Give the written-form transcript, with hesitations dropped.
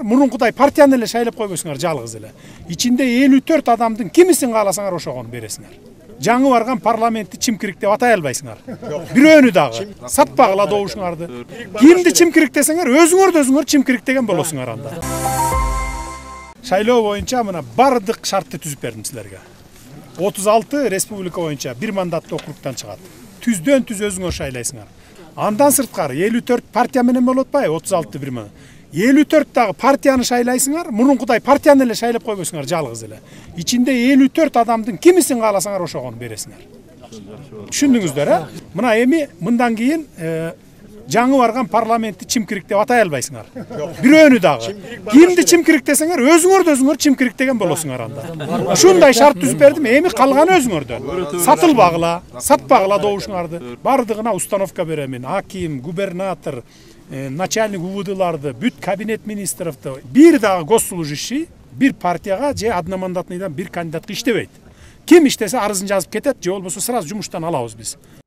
мурункудай партияны эле шайлап койбойсуңар жалгыз эле. Ичинде 54 адамдын кимисин кааласаңар ошогону бересиңер. Жаңы барган парламентти Чимкирик деп атай албайсыңар. Бирөөнү дагы сатпагыла добушуңарды. Кимди Чимкирик десеңер, өзүңөр Чимкирик деген болосуңар анда. Шайлоо боюнча мына бардык шартты түзүп бердим силерге. 36 республика боюнча бир мандаттуу округтан чыгат. Түздөн түз өзүңөр шайлайсыңар. Андан сырткары 54 партия менен болот атпайбы? 36 бир мандат. 54 дагы партияны шайлайсыңар, мурункудай партияны эле шайлап койбойсуңар жалгыз эле. Ичинде 54 адамдын кимисин кааласаңар ошогону бересиңер. Түшүндүңүздөр, а? Мына эми мындан кийин жаңы барган парламентти Чимкирик деп атай албайсыңар. Бирөөнү дагы. Кимди Чимкирик десеңер, өзүңөр Чимкирик деген болосуңар анда. Ушундай шарт түзүп бердим, эми калганы өзүңөрдөн. Сатылбагыла, сатпагыла добушуңарды. Бардыгына установка беремин. Аким, губернатор, начальник УВДларды, бүт кабинет министровду, бир дагы госслужащий бир партияга же одномандатныйдан бир кандидатка иштебейт. Ким иштесе арызын жазып кетет, же болбосо сразу жумуштан алабыз биз.